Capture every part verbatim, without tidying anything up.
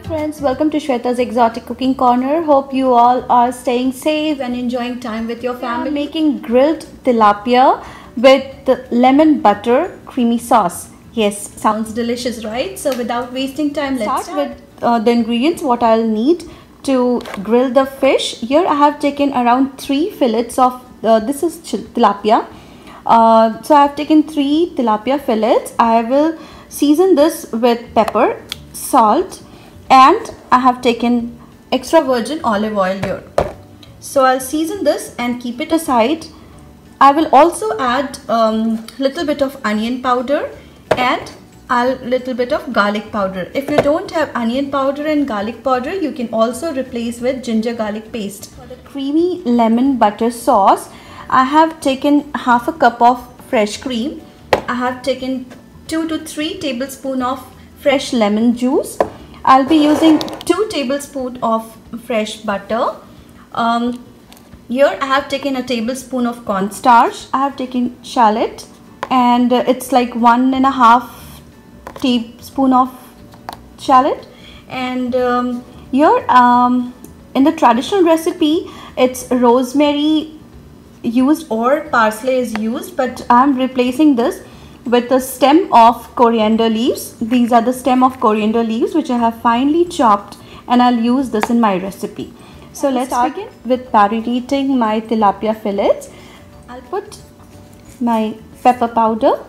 Friends, welcome to Shweta's Exotic Cooking Corner. Hope you all are staying safe and enjoying time with your family. I'm making grilled tilapia with lemon butter creamy sauce. Yes, sounds delicious, right? So without wasting time, let's start, start. with uh, the ingredients. What I'll need to grill the fish. Here I have taken around three fillets of uh, this is tilapia. Uh, so I have taken three tilapia fillets. I will season this with pepper, salt, and I have taken extra virgin olive oil here. So I'll season this and keep it aside. I will also add um, little bit of onion powder and a little bit of garlic powder. If you don't have onion powder and garlic powder, you can also replace with ginger garlic paste. For the creamy lemon butter sauce, I have taken half a cup of fresh cream. I have taken two to three tablespoons of fresh lemon juice. I'll be using two tablespoons of fresh butter. Um, here I have taken a tablespoon of cornstarch. I have taken shallot, and uh, it's like one and a half teaspoon of shallot. And um, here um, in the traditional recipe, it's rosemary used or parsley is used, but I'm replacing this with the stem of coriander leaves. These are the stem of coriander leaves which I have finely chopped, and I'll use this in my recipe. So let's begin with marinating my tilapia fillets. I'll put my pepper powder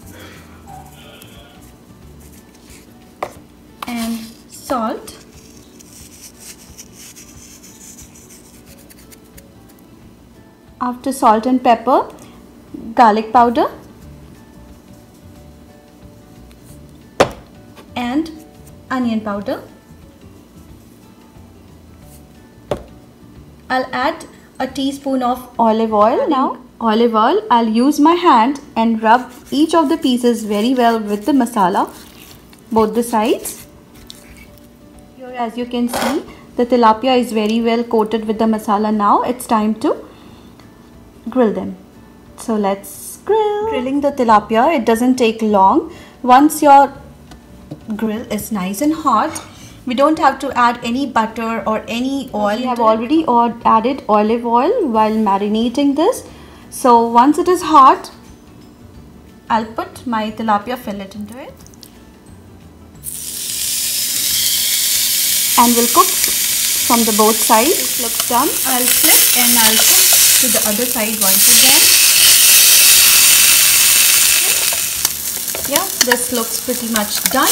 and salt. After salt and pepper, garlic powder and onion powder. I'll add a teaspoon of olive oil. Now olive oil, I'll use my hand and rub each of the pieces very well with the masala, both the sides. Here, as you can see, the tilapia is very well coated with the masala. Now it's time to grill them. So let's grill. Grilling the tilapia, it doesn't take long. Once your grill is nice and hot, we don't have to add any butter or any oil. We have already added olive oil while marinating this. So once it is hot, I'll put my tilapia fillet into it and we'll cook from the both sides. This looks done. I'll flip and I'll cook to the other side once again. Yeah, this looks pretty much done.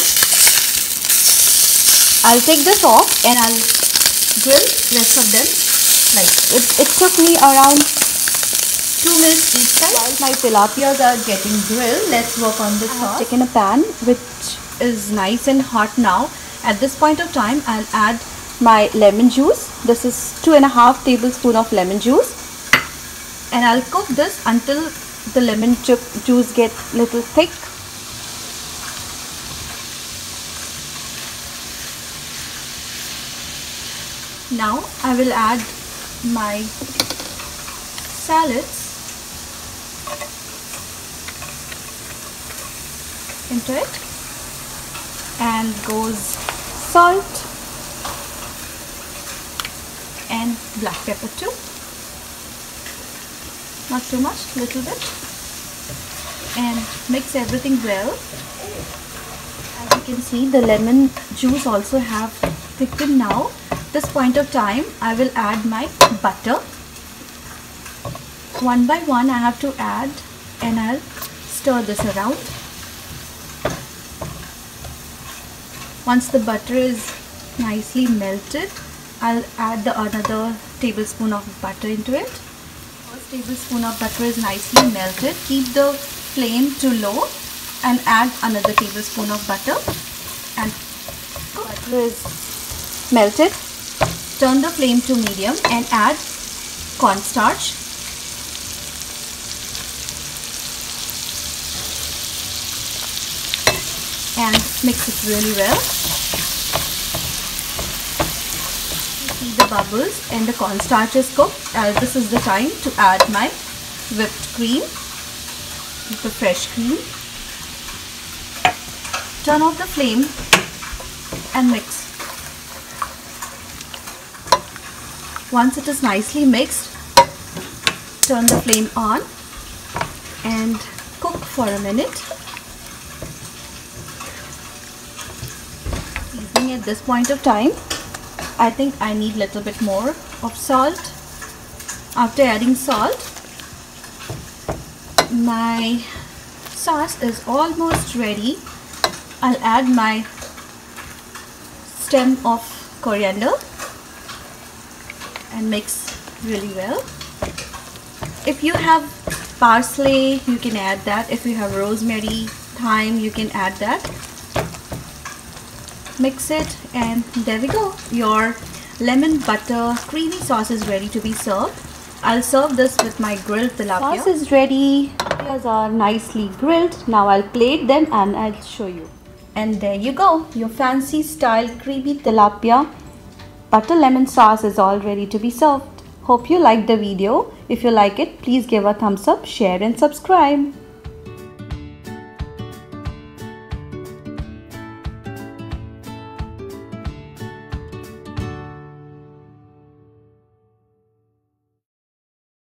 I'll take this off and I'll grill rest of them. Like it, it took me around two minutes each side. While my tilapias are getting grilled, let's work on the sauce. I've taken a pan which is nice and hot now. At this point of time, I'll add my lemon juice. This is two and a half tablespoons of lemon juice, and I'll cook this until the lemon ju juice gets little thick. Now I will add my salads into it, and goes salt and black pepper too. Not too much, little bit, and mix everything well. As you can see, the lemon juice also have thickened now. This point of time, I will add my butter. One by one I have to add, and I'll stir this around. Once the butter is nicely melted, I'll add the another tablespoon of butter into it. First tablespoon of butter is nicely melted. Keep the flame to low and add another tablespoon of butter, and butter is melted. Turn the flame to medium and add cornstarch. And mix it really well. See the bubbles and the cornstarch is cooked. Uh, this is the time to add my whipped cream, the fresh cream. Turn off the flame and mix. Once it is nicely mixed, turn the flame on and cook for a minute. Seasoning at this point of time, I think I need a little bit more of salt. After adding salt, my sauce is almost ready. I'll add my stem of coriander and mix really well. If you have parsley, you can add that. If you have rosemary, thyme, you can add that. Mix it, and there we go. Your lemon butter creamy sauce is ready to be served. I'll serve this with my grilled tilapia. Sauce is ready. Tilapias are nicely grilled. Now I'll plate them and I'll show you. And there you go. Your fancy style creamy tilapia butter lemon sauce is all ready to be served. Hope you liked the video. If you like it, please give a thumbs up, share and subscribe.